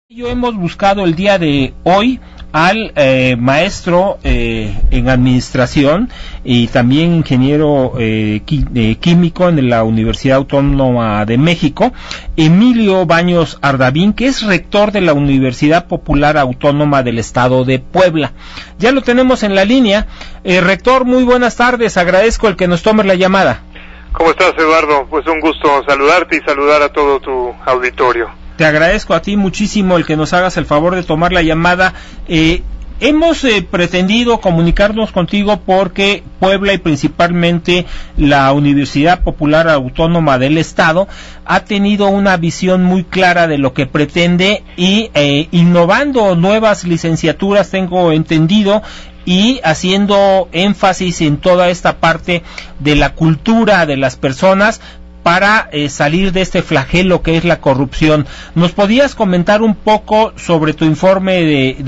Hemos buscado el día de hoy al maestro en administración y también ingeniero químico en la Universidad Autónoma de México, Emilio Baños Ardavín, que es rector de la Universidad Popular Autónoma del Estado de Puebla. Ya lo tenemos en la línea. Rector, muy buenas tardes, agradezco el que nos tome la llamada. ¿Cómo estás, Eduardo? Pues un gusto saludarte y saludar a todo tu auditorio. Te agradezco a ti muchísimo el que nos hagas el favor de tomar la llamada. Hemos pretendido comunicarnos contigo porque Puebla y principalmente la Universidad Popular Autónoma del Estado ha tenido una visión muy clara de lo que pretende y innovando nuevas licenciaturas, tengo entendido, y haciendo énfasis en toda esta parte de la cultura de las personas para salir de este flagelo que es la corrupción. ¿Nos podías comentar un poco sobre tu informe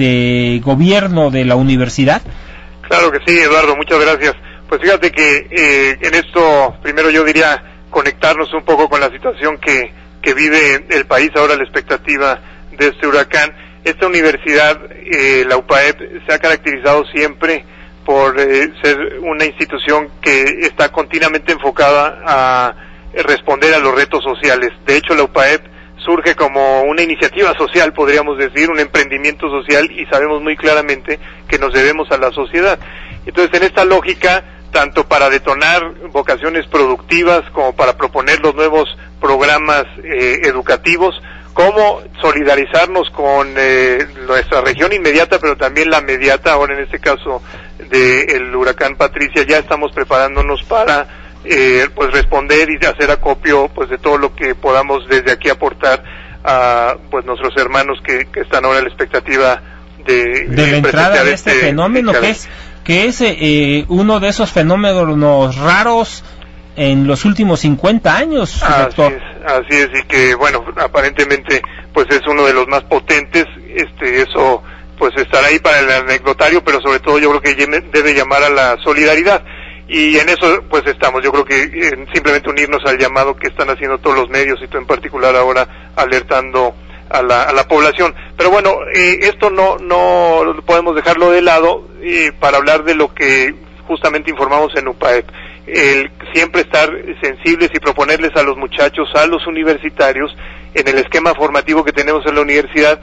de gobierno de la universidad? Claro que sí, Eduardo, muchas gracias. Pues fíjate que en esto, primero yo diría conectarnos un poco con la situación que vive el país ahora, la expectativa de este huracán. Esta universidad, la UPAEP, se ha caracterizado siempre por ser una institución que está continuamente enfocada a responder a los retos sociales. De hecho, la UPAEP surge como una iniciativa social, podríamos decir, un emprendimiento social, y sabemos muy claramente que nos debemos a la sociedad. Entonces, en esta lógica, tanto para detonar vocaciones productivas como para proponer los nuevos programas educativos, como solidarizarnos con nuestra región inmediata, pero también la mediata, ahora en este caso del huracán Patricia, ya estamos preparándonos para pues responder y hacer acopio pues de todo lo que podamos desde aquí aportar a pues nuestros hermanos que están ahora a la expectativa de la entrada de este fenómeno que es uno de esos fenómenos raros en los últimos 50 años, doctor. Así es, y que bueno, aparentemente pues es uno de los más potentes. Eso pues estará ahí para el anecdotario, pero sobre todo yo creo que debe llamar a la solidaridad. Y en eso pues estamos, yo creo que simplemente unirnos al llamado que están haciendo todos los medios y tú en particular ahora alertando a la población. Pero bueno, esto no podemos dejarlo de lado para hablar de lo que justamente informamos en UPAEP. El siempre estar sensibles y proponerles a los muchachos, a los universitarios, en el esquema formativo que tenemos en la universidad,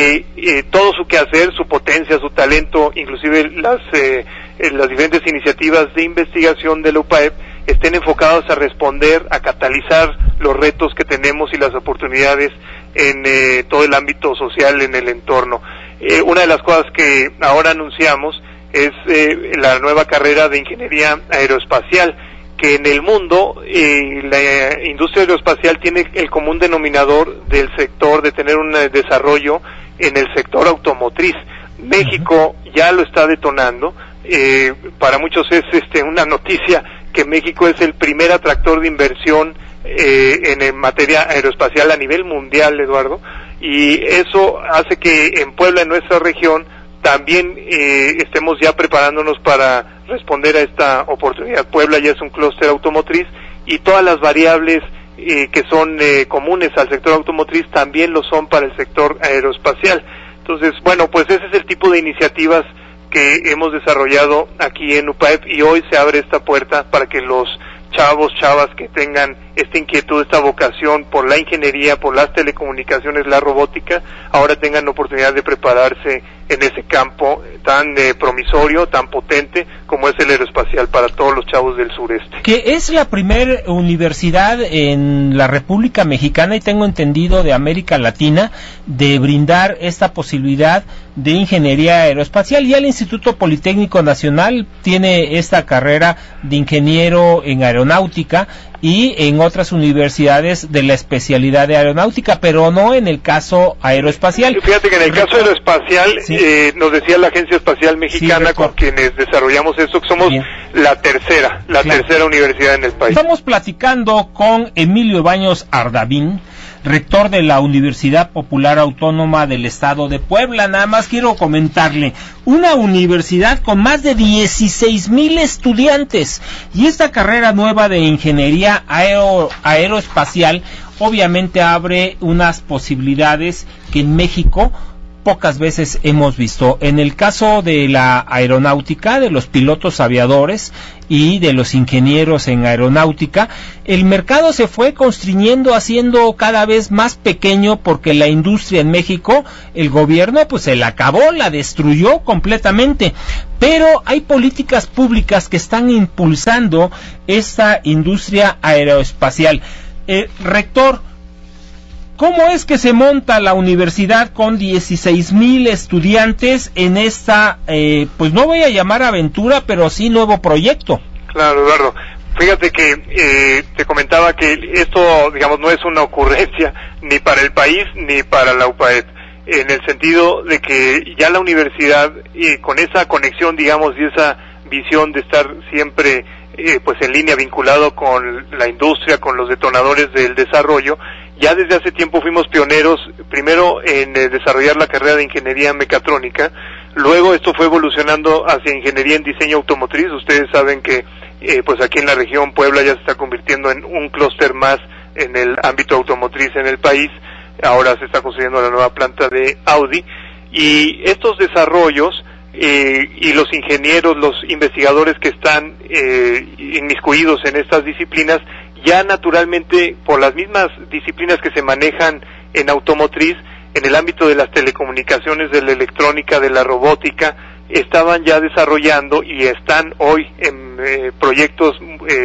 que todo su quehacer, su potencia, su talento, inclusive las diferentes iniciativas de investigación de la UPAEP estén enfocados a responder, a catalizar los retos que tenemos y las oportunidades en todo el ámbito social, en el entorno. Una de las cosas que ahora anunciamos es la nueva carrera de ingeniería aeroespacial, que en el mundo la industria aeroespacial tiene el común denominador del sector, de tener un desarrollo en el sector automotriz. México ya lo está detonando. Para muchos es una noticia que México es el primer atractor de inversión en materia aeroespacial a nivel mundial, Eduardo, y eso hace que en Puebla, en nuestra región, también estemos ya preparándonos para responder a esta oportunidad. Puebla ya es un clúster automotriz y todas las variables que son comunes al sector automotriz también lo son para el sector aeroespacial. Entonces, bueno, pues ese es el tipo de iniciativas que hemos desarrollado aquí en UPAEP, y hoy se abre esta puerta para que los chavas que tengan esta inquietud, esta vocación por la ingeniería, por las telecomunicaciones, la robótica, ahora tengan la oportunidad de prepararse en ese campo tan promisorio, tan potente como es el aeroespacial para todos los chavos del sureste. Que es la primera universidad en la República Mexicana y tengo entendido de América Latina de brindar esta posibilidad de ingeniería aeroespacial. Ya el Instituto Politécnico Nacional tiene esta carrera de ingeniero en aeronáutica y en otras universidades de la especialidad de aeronáutica, pero no en el caso aeroespacial. Fíjate que en el caso aeroespacial, sí, nos decía la Agencia Espacial Mexicana, sí, con quienes desarrollamos esto, que somos la tercera universidad en el país. Estamos platicando con Emilio Baños Ardavín, rector de la Universidad Popular Autónoma del Estado de Puebla. Nada más quiero comentarle, una universidad con más de 16,000 estudiantes, y esta carrera nueva de ingeniería aeroespacial obviamente abre unas posibilidades que en México pocas veces hemos visto. En el caso de la aeronáutica, de los pilotos aviadores y de los ingenieros en aeronáutica, el mercado se fue constriñendo, haciendo cada vez más pequeño, porque la industria en México, el gobierno pues se la acabó, la destruyó completamente. Pero hay políticas públicas que están impulsando esta industria aeroespacial. Rector, ¿cómo es que se monta la universidad con 16,000 estudiantes en esta, pues no voy a llamar aventura, pero sí nuevo proyecto? Claro, Eduardo. Fíjate que te comentaba que esto, digamos, no es una ocurrencia ni para el país ni para la UPAEP, en el sentido de que ya la universidad, con esa conexión, digamos, y esa visión de estar siempre pues en línea, vinculado con la industria, con los detonadores del desarrollo, ya desde hace tiempo fuimos pioneros, primero en desarrollar la carrera de ingeniería mecatrónica, luego esto fue evolucionando hacia ingeniería en diseño automotriz. Ustedes saben que pues aquí en la región Puebla ya se está convirtiendo en un clúster más en el ámbito automotriz en el país. Ahora se está construyendo la nueva planta de Audi, y estos desarrollos y los ingenieros, los investigadores que están inmiscuidos en estas disciplinas, ya naturalmente, por las mismas disciplinas que se manejan en automotriz, en el ámbito de las telecomunicaciones, de la electrónica, de la robótica, estaban ya desarrollando y están hoy en proyectos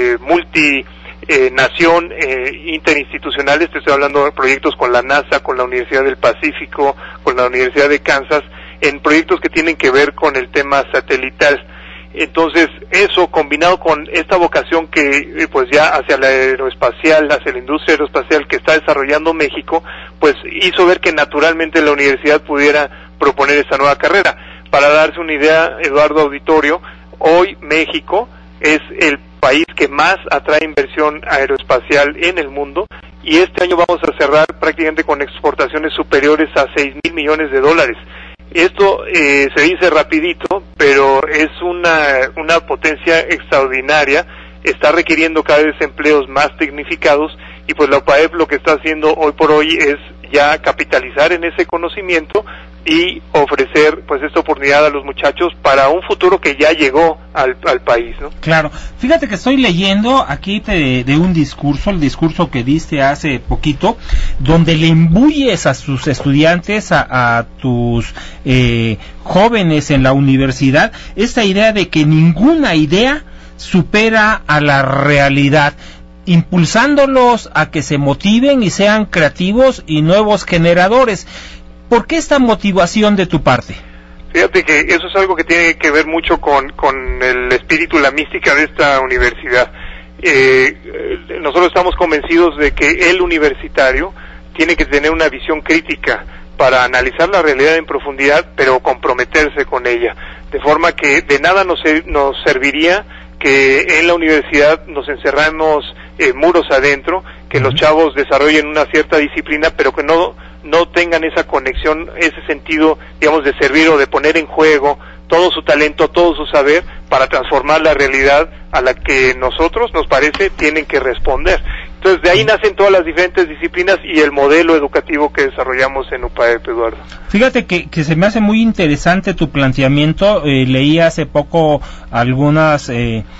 multinación, interinstitucionales. Te estoy hablando de proyectos con la NASA, con la Universidad del Pacífico, con la Universidad de Kansas, en proyectos que tienen que ver con el tema satelital. Entonces, eso combinado con esta vocación que pues ya hacia la aeroespacial, hacia la industria aeroespacial que está desarrollando México, pues hizo ver que naturalmente la universidad pudiera proponer esta nueva carrera. Para darse una idea, Eduardo, auditorio, hoy México es el país que más atrae inversión aeroespacial en el mundo, y este año vamos a cerrar prácticamente con exportaciones superiores a 6,000 millones de dólares. Esto se dice rapidito, pero es una potencia extraordinaria. Está requiriendo cada vez empleos más tecnificados, y pues la UPAEP lo que está haciendo hoy por hoy es ya capitalizar en ese conocimiento y ofrecer pues esta oportunidad a los muchachos para un futuro que ya llegó al país, ¿no? Claro. Fíjate que estoy leyendo aquí de un discurso, el discurso que diste hace poquito, donde le imbuyes a sus estudiantes, a tus jóvenes en la universidad, esta idea de que ninguna idea supera a la realidad, impulsándolos a que se motiven y sean creativos y nuevos generadores. ¿Por qué esta motivación de tu parte? Fíjate que eso es algo que tiene que ver mucho con el espíritu, la mística de esta universidad. Nosotros estamos convencidos de que el universitario tiene que tener una visión crítica para analizar la realidad en profundidad, pero comprometerse con ella, de forma que de nada nos serviría que en la universidad nos encerramos muros adentro, que los chavos desarrollen una cierta disciplina, pero que no tengan esa conexión, ese sentido, digamos, de servir o de poner en juego todo su talento, todo su saber, para transformar la realidad a la que nosotros, nos parece, tienen que responder. Entonces, de ahí nacen todas las diferentes disciplinas y el modelo educativo que desarrollamos en UPAEP, Eduardo. Fíjate que se me hace muy interesante tu planteamiento. Leí hace poco algunas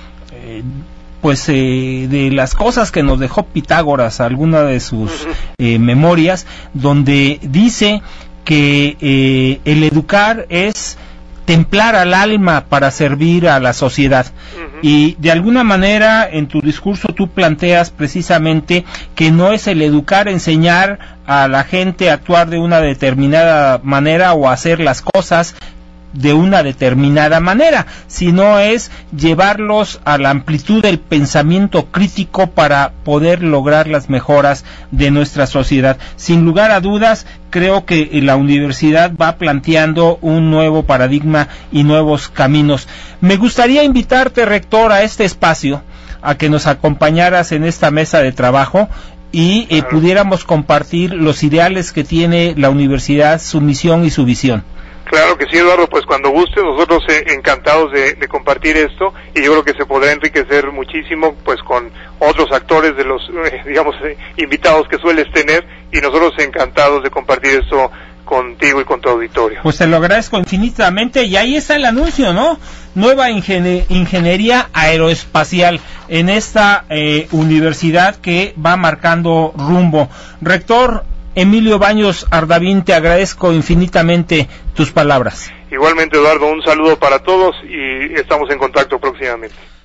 de las cosas que nos dejó Pitágoras, alguna de sus memorias, donde dice que el educar es templar al alma para servir a la sociedad. Y de alguna manera en tu discurso tú planteas precisamente que no es el educar, enseñar a la gente a actuar de una determinada manera o a hacer las cosas de una determinada manera, sino es llevarlos a la amplitud del pensamiento crítico para poder lograr las mejoras de nuestra sociedad. Sin lugar a dudas, creo que la universidad va planteando un nuevo paradigma y nuevos caminos. Me gustaría invitarte, rector, a este espacio, a que nos acompañaras en esta mesa de trabajo y pudiéramos compartir los ideales que tiene la universidad, su misión y su visión. Claro que sí, Eduardo, pues cuando guste, nosotros encantados de compartir esto, y yo creo que se podrá enriquecer muchísimo pues con otros actores de los, invitados que sueles tener, y nosotros encantados de compartir esto contigo y con tu auditorio. Pues te lo agradezco infinitamente, y ahí está el anuncio, ¿no? Nueva ingeniería aeroespacial en esta universidad que va marcando rumbo. Rector Emilio Baños Ardavín, te agradezco infinitamente tus palabras. Igualmente, Eduardo, un saludo para todos y estamos en contacto próximamente.